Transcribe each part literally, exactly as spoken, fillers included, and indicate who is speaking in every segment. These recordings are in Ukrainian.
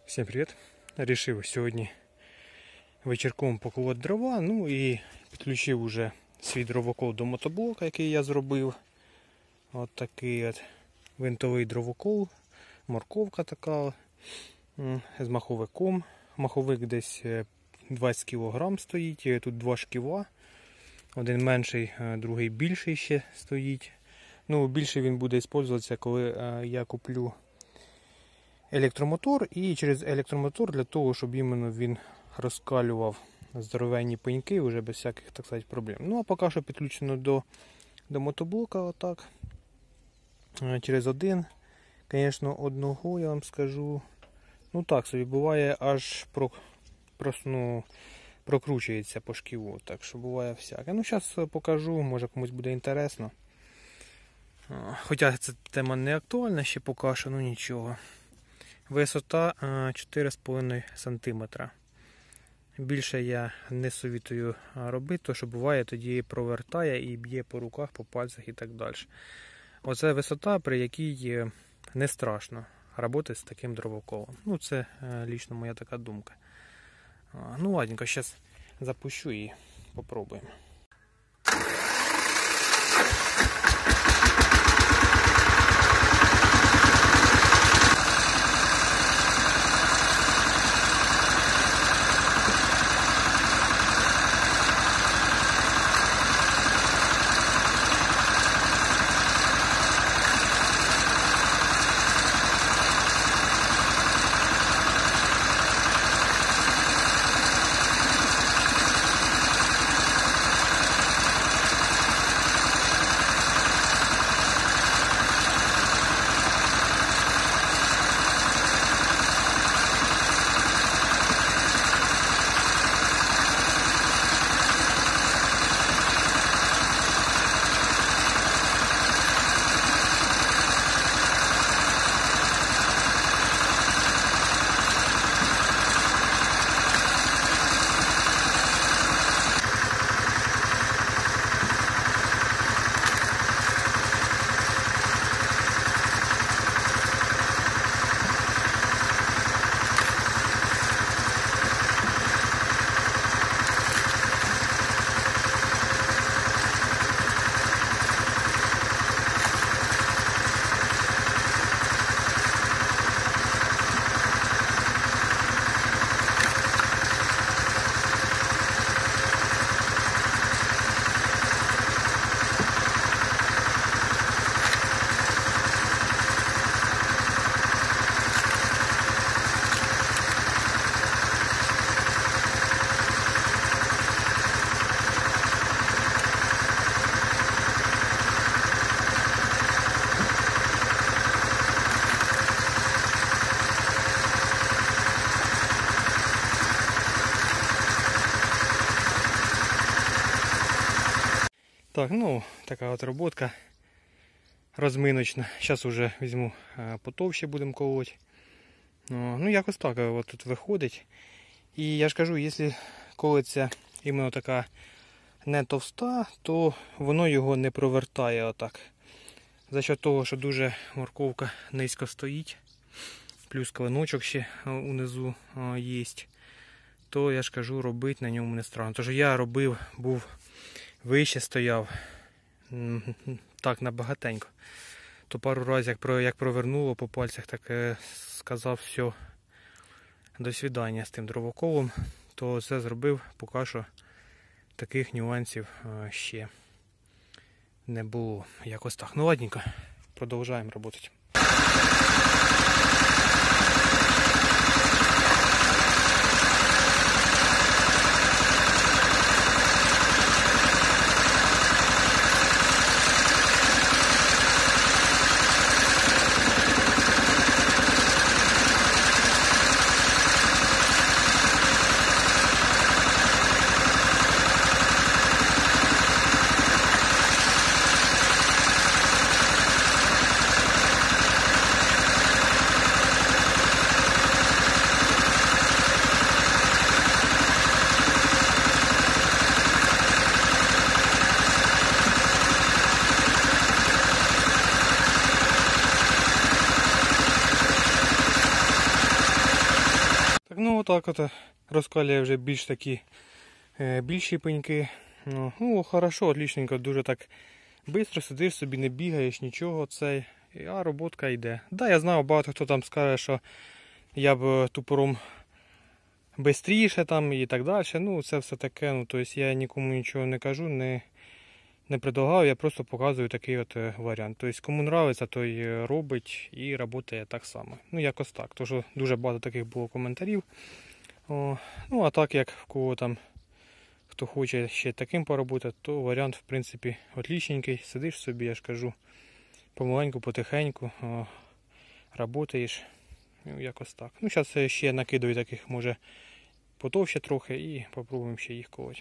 Speaker 1: Всем привет! Решив сьогодні вечірком поколоти дрова, ну і підключив уже свій дровокол до мотоблока, який я зробив. От такий от винтовий дровокол, морковка така з маховиком. Маховик десь двадцять кілограм стоїть, тут два шківа. Один менший, другий більший ще стоїть. Ну, більший він буде використовуватися, коли я куплю електромотор, і через електромотор для того, щоб іменно він розкалював здоровенні пеньки вже без всяких, так сказати, проблем. Ну, а поки що підключено до, до мотоблока отак. Через один. Звісно, одного я вам скажу. Ну так собі буває, аж про, просто, ну, прокручується по шківу. Так що буває всяке. Ну, зараз покажу, може комусь буде інтересно. Хоча ця тема не актуальна ще поки що, ну нічого. Висота чотири з половиною сантиметра. Більше я не совітую робити, тому що буває тоді провертає і б'є по руках, по пальцях і так далі. Оце висота, при якій не страшно працювати з таким дровоколом. Ну, це лично моя така думка. Ну, ладненько, зараз запущу і попробуємо. Так, ну, така от роботка розминочна. Зараз вже візьму потовще, будемо колоти. Ну, якось так от тут виходить. І я ж кажу, якщо колиться іменно така не товста, то воно його не провертає отак. За що того, що дуже морковка низько стоїть, плюс клиночок ще унизу є, то я ж кажу, робити на ньому не странно. Тож я робив, був вище стояв, так набагатенько. То пару разів, як, як провернуло по пальцях, так сказав, все, до свидання з тим дровоколом. То це зробив, поки що таких нюансів ще не було. Якось так. Ну ладненько, продовжуємо працювати. Ну отак от розкалює вже більш такі е, більші пеньки. Ну, ну хорошо, отличненько, дуже так швидко сидиш собі, не бігаєш, нічого, цей, а роботка йде. Да, я знаю, багато хто там скаже, що я б тупором швидше там і так далі. Ну це все таке, ну тобто я нікому нічого не кажу, не, не предлагаю, я просто показую такий от варіант. Тобто кому подобається, той робить і працює так само. Ну якось так, тому що дуже багато таких було коментарів. О, ну а так як в кого там, хто хоче ще таким поработати, то варіант в принципі отличненький. Сидиш собі, я ж кажу, помаленьку, потихеньку, о, працюєш. Ну, якось так. Ну, зараз ще накидаю таких, може, потовще трохи і попробуємо ще їх колоти.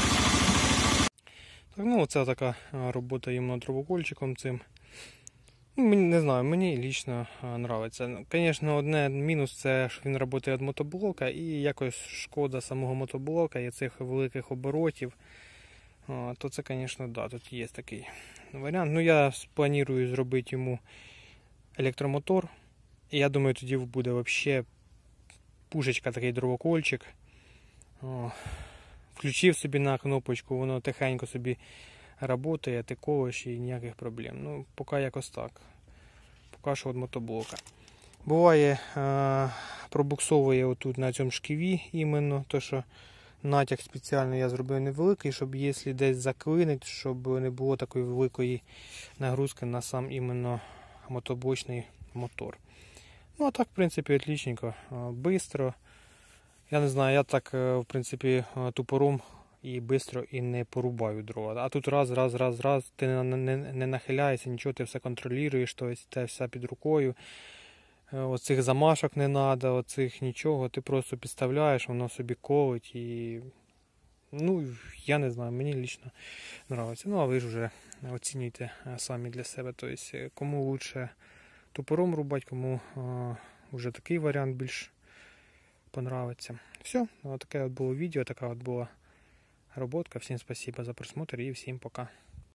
Speaker 1: Ну, оце така робота іменно дровокольчиком цим. Ну, мені не знаю, мені лично подобається. Звісно, одне мінус це, що він працює від мотоблока і якось шкода самого мотоблока і цих великих оборотів. О, то це, звісно, да, тут є такий варіант. Ну, я планую зробити йому електромотор. І я думаю, тоді буде взагалі пушечка, такий дровокольчик. О, включив собі на кнопочку, воно тихенько собі працює, ти колиш і ніяких проблем. Ну, поки якось так. Поки що від мотоблока. Буває, е, пробуксовує отут на цьому шківі іменно, то що натяг спеціально я зробив невеликий, щоб якщо десь заклинить, щоб не було такої великої нагрузки на сам іменно мотоблочний мотор. Ну а так, в принципі, отличненько, бистро. Я не знаю, я так, в принципі, тупором і бистро і не порубаю дрова. А тут раз, раз, раз, раз, ти не, не, не нахиляєшся, нічого, ти все контролюєш, тобто те все під рукою. Оцих замашок не треба, оцих нічого, ти просто підставляєш, воно собі колить і, ну, я не знаю, мені лично подобається. Ну, а ви ж вже оцінюйте самі для себе, тобто, кому лучше топором рубати, кому а, вже такий варіант більш подобається. Все, ось таке от було відео, така от була роботка. Всім спасибо за просмотр і всім пока.